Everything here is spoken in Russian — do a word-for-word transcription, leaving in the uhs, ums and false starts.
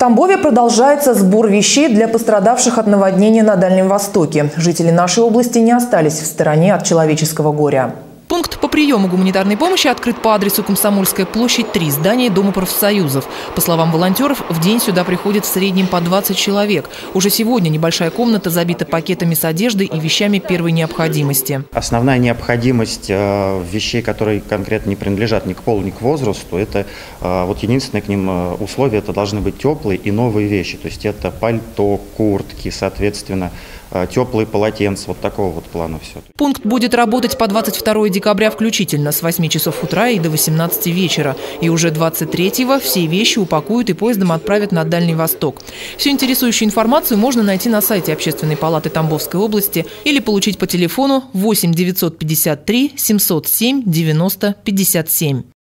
Тамбове продолжается сбор вещей для пострадавших от наводнения на Дальнем Востоке. Жители нашей области не остались в стороне от человеческого горя. Пункт по приему гуманитарной помощи открыт по адресу Комсомольская площадь, три, здание Дома профсоюзов. По словам волонтеров, в день сюда приходит в среднем по двадцать человек. Уже сегодня небольшая комната забита пакетами с одеждой и вещами первой необходимости. Основная необходимость э, вещей, которые конкретно не принадлежат ни к полу, ни к возрасту, это э, вот единственное к ним условие, это должны быть теплые и новые вещи. То есть это пальто, куртки, соответственно, э, теплые полотенца, вот такого вот плана все. Пункт будет работать по двадцать второе декабря включительно с восьми часов утра и до восемнадцати вечера. И уже двадцать третьего все вещи упакуют и поездом отправят на Дальний Восток. Всю интересующую информацию можно найти на сайте Общественной палаты Тамбовской области или получить по телефону восемь девятьсот пятьдесят три семьсот семь девяносто пятьдесят семь.